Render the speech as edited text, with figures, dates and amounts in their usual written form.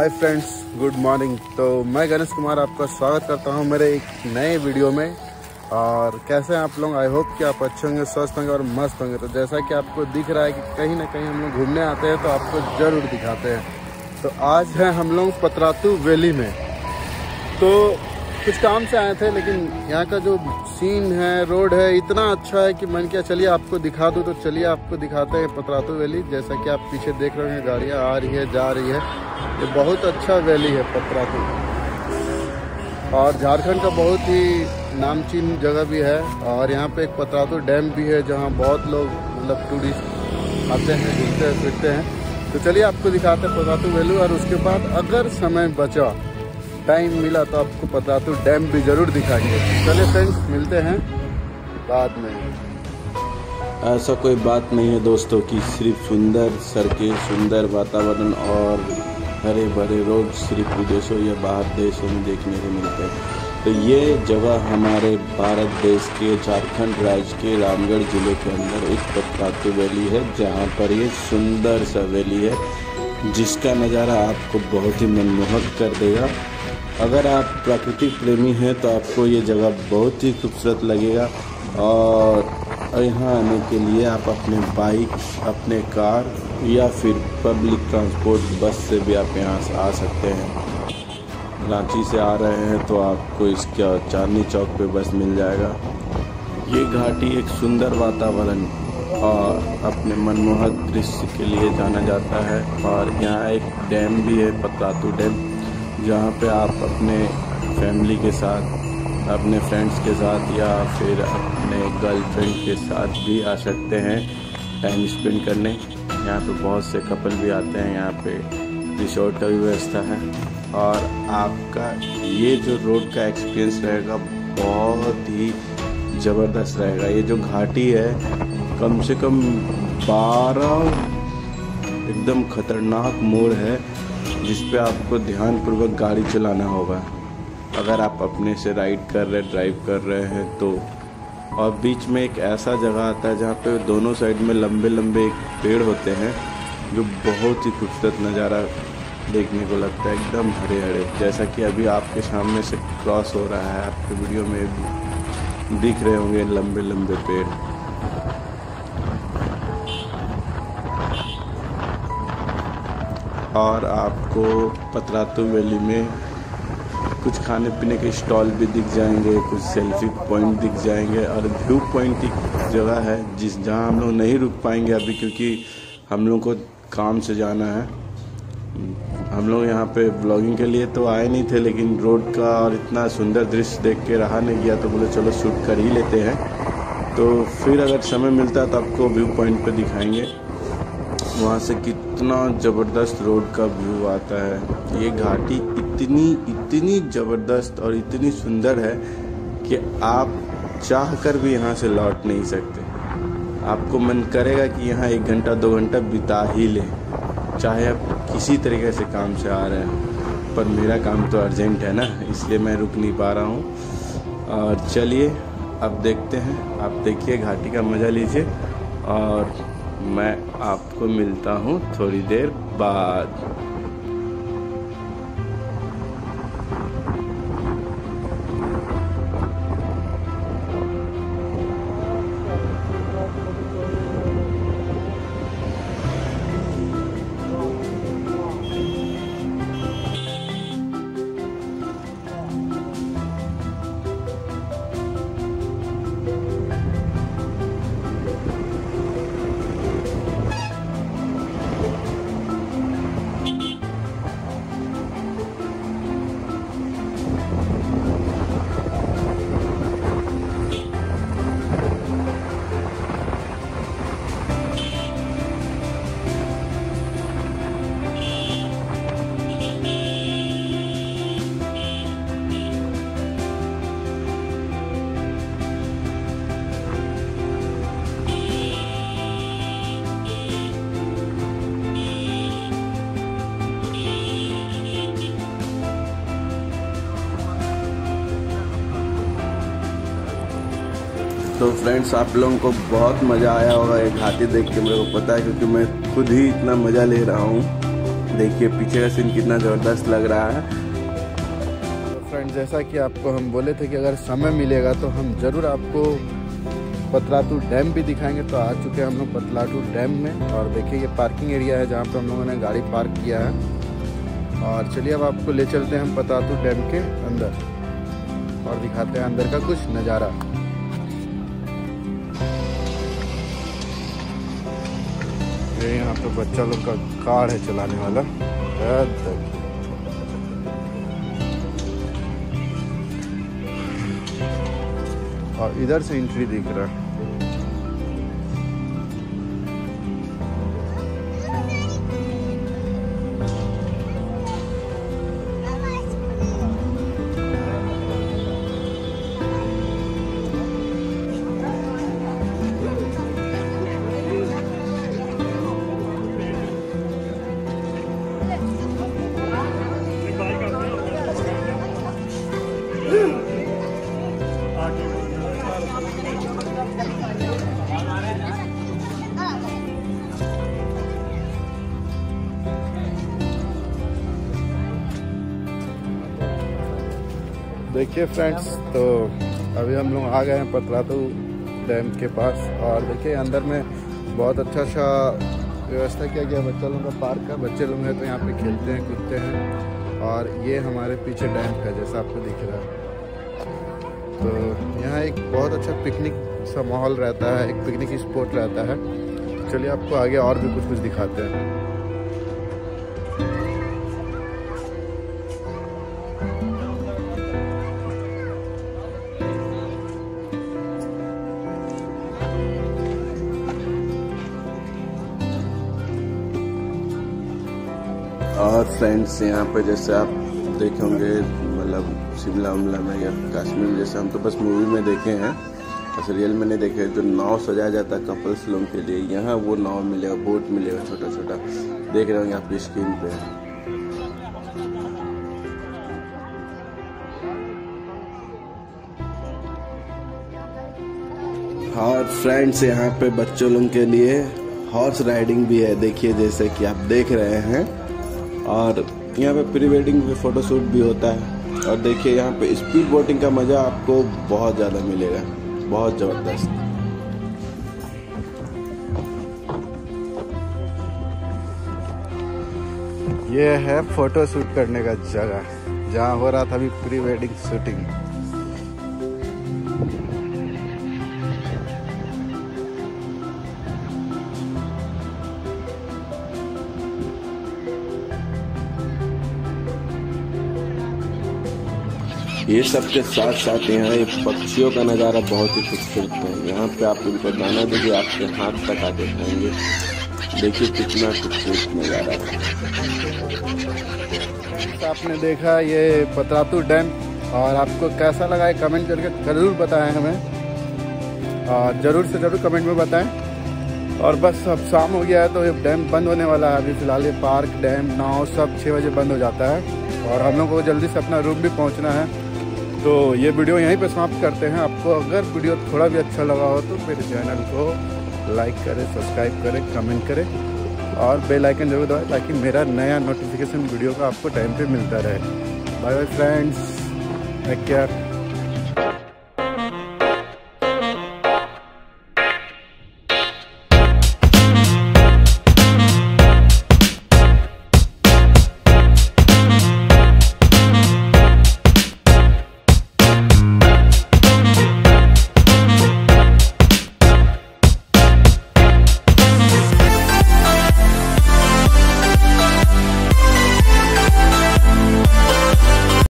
Hi friends, good morning. तो मैं गणेश कुमार आपका स्वागत करता हूं मेरे एक नए वीडियो में। और कैसे हैं आप लोग? आई होप कि आप अच्छे होंगे, स्वस्थ होंगे और मस्त होंगे। तो जैसा कि आपको दिख रहा है कि कहीं ना कहीं हम लोग घूमने आते हैं तो आपको ज़रूर दिखाते हैं। तो आज है हम लोग पतरातू वैली में। तो कुछ काम से आए थे, लेकिन यहाँ का जो सीन है, रोड है, इतना अच्छा है कि मैंने क्या चलिए आपको दिखा दूँ। तो चलिए आपको दिखाते हैं पतरातू वैली। जैसा कि आप पीछे देख रहे हैं, गाड़ियाँ आ रही है, जा रही है। ये बहुत अच्छा वैली है पतरातू, और झारखंड का बहुत ही नामचीन जगह भी है। और यहाँ पे एक पतरातू डैम भी है, जहाँ बहुत लोग मतलब टूरिस्ट आते हैं, घूमते हैं, फिरते हैं। तो चलिए आपको दिखाते हैं पतरातू वैली। और उसके बाद अगर समय बचा, टाइम मिला, तो आपको पतरातू डैम भी ज़रूर दिखाएंगे। चलिए फ्रेंड्स, मिलते हैं बाद में। ऐसा कोई बात नहीं है दोस्तों कि सिर्फ सुंदर सड़कें, सुंदर वातावरण और हरे भरे रोड सिर्फ विदेशों या बाहर देशों में देखने को मिलते हैं। तो ये जगह हमारे भारत देश के झारखंड राज्य के रामगढ़ जिले के अंदर एक पतरातू वैली है, जहाँ पर ये सुंदर सा वैली है जिसका नज़ारा आपको बहुत ही मनमोहक कर देगा। अगर आप प्राकृतिक प्रेमी हैं तो आपको ये जगह बहुत ही खूबसूरत लगेगा। और यहाँ आने के लिए आप अपने बाइक, अपने कार या फिर पब्लिक ट्रांसपोर्ट बस से भी आप यहाँ आ सकते हैं। रांची से आ रहे हैं तो आपको इसका चांदनी चौक पे बस मिल जाएगा। ये घाटी एक सुंदर वातावरण और अपने मनमोहक दृश्य के लिए जाना जाता है। और यहाँ एक डैम भी है, पतरातू डैम, जहाँ पे आप अपने फैमिली के साथ, अपने फ्रेंड्स के साथ या फिर अपने गर्लफ्रेंड के साथ भी आ सकते हैं टाइम स्पेंड करने। यहाँ पे बहुत से कपल भी आते हैं। यहाँ पे रिसोर्ट का भी व्यवस्था है। और आपका ये जो रोड का एक्सपीरियंस रहेगा बहुत ही ज़बरदस्त रहेगा। ये जो घाटी है, कम से कम 12 एकदम खतरनाक मोड़ है जिस पे आपको ध्यानपूर्वक गाड़ी चलाना होगा अगर आप अपने से राइड कर रहे, ड्राइव कर रहे हैं तो। और बीच में एक ऐसा जगह आता है जहाँ पे दोनों साइड में लंबे लंबे एक पेड़ होते हैं, जो बहुत ही खूबसूरत नज़ारा देखने को लगता है, एकदम हरे हरे, जैसा कि अभी आपके सामने से क्रॉस हो रहा है। आपके वीडियो में भी दिख रहे होंगे लंबे लंबे पेड़। और आपको पतरातू वैली में कुछ खाने पीने के स्टॉल भी दिख जाएंगे, कुछ सेल्फी पॉइंट दिख जाएंगे। और व्यू पॉइंट एक जगह है जहाँ हम लोग नहीं रुक पाएंगे अभी, क्योंकि हम लोग को काम से जाना है। हम लोग यहाँ पे ब्लॉगिंग के लिए तो आए नहीं थे, लेकिन रोड का और इतना सुंदर दृश्य देख के रहा नहीं गया, तो बोले चलो शूट कर ही लेते हैं। तो फिर अगर समय मिलता है तो आपको व्यू पॉइंट पर दिखाएँगे वहाँ से कितना ज़बरदस्त रोड का व्यू आता है। ये घाटी इतनी ज़बरदस्त और इतनी सुंदर है कि आप चाह कर भी यहाँ से लौट नहीं सकते। आपको मन करेगा कि यहाँ 1 घंटा 2 घंटा बिता ही लें, चाहे आप किसी तरीके से काम से आ रहे हैं। पर मेरा काम तो अर्जेंट है ना, इसलिए मैं रुक नहीं पा रहा हूँ। और चलिए अब देखते हैं, आप देखिए, घाटी का मज़ा लीजिए और मैं आपको मिलता हूँ थोड़ी देर बाद। तो फ्रेंड्स, आप लोगों को बहुत मज़ा आया होगा ये घाटी देख के, मेरे को पता है, क्योंकि मैं खुद ही इतना मज़ा ले रहा हूँ। देखिए पीछे का सीन कितना ज़बरदस्त लग रहा है। तो फ्रेंड, जैसा कि आपको हम बोले थे कि अगर समय मिलेगा तो हम ज़रूर आपको पतरातू डैम भी दिखाएंगे। तो आ चुके हैं हम लोग पतरातू डैम में, और देखिए ये पार्किंग एरिया है जहाँ पर हम लोगों ने गाड़ी पार्क किया है। और चलिए अब आपको ले चलते हैं हम पतरातू डैम के अंदर और दिखाते हैं अंदर का कुछ नज़ारा। ये यहाँ पे बच्चा लोग का कार है चलाने वाला। और इधर से एंट्री दिख रहा है। देखिए फ्रेंड्स, तो अभी हम लोग आ गए हैं पतरातू डैम के पास, और देखिए अंदर में बहुत अच्छा सा व्यवस्था किया गया बच्चा लोगों का पार्क का। बच्चे लोग हैं तो यहाँ पे खेलते हैं, कूदते हैं। और ये हमारे पीछे डैम का जैसा आपको दिख रहा है। तो यहाँ एक बहुत अच्छा पिकनिक सा माहौल रहता है, एक पिकनिक स्पॉट रहता है। चलिए आपको आगे और भी कुछ दिखाते हैं। और फ्रेंड्स, यहाँ पे जैसे आप देखेंगे मतलब शिमला उमला में या कश्मीर में, जैसे हम तो बस मूवी में देखे हैं, बस रियल में नहीं देखे। जो नाव सजाया जाता है कपल्स लोगों के लिए, यहाँ वो नाव मिलेगा, बोट मिलेगा छोटा छोटा, देख रहे होंगे आपकी स्क्रीन पे। और फ्रेंड्स, यहाँ पे बच्चों लोगों के लिए हॉर्स राइडिंग भी है, देखिए जैसे कि आप देख रहे हैं। और यहाँ पे प्री वेडिंग पे फोटोशूट भी होता है। और देखिए यहाँ पे स्पीड बोटिंग का मज़ा आपको बहुत ज़्यादा मिलेगा, बहुत ज़बरदस्त। ये है फोटो शूट करने का जगह, जहाँ हो रहा था अभी प्री वेडिंग शूटिंग। ये सब के साथ साथ यहाँ ये पक्षियों का नज़ारा बहुत ही खूबसूरत है। यहाँ पे आप उनको दाना दीजिए, आपके हाथ तक आके खाएंगे। देखिए कितना खूबसूरत नज़ारा है। आपने देखा ये पतरातू डैम, और आपको कैसा लगा है कमेंट करके ज़रूर बताएं हमें, और ज़रूर से ज़रूर कमेंट में बताएं। और बस अब शाम हो गया है तो ये डैम बंद होने वाला है। अभी फ़िलहाल ये पार्क, डैम, नाव सब 6 बजे बंद हो जाता है, और हम लोग को जल्दी से अपना रूम भी पहुँचना है। तो ये वीडियो यहीं पे समाप्त करते हैं। आपको अगर वीडियो थोड़ा भी अच्छा लगा हो तो मेरे चैनल को लाइक करें, सब्सक्राइब करें, कमेंट करें, और बेल आइकन जरूर दबाएं ताकि मेरा नया नोटिफिकेशन वीडियो का आपको टाइम पे मिलता रहे। Bye bye friends, take care.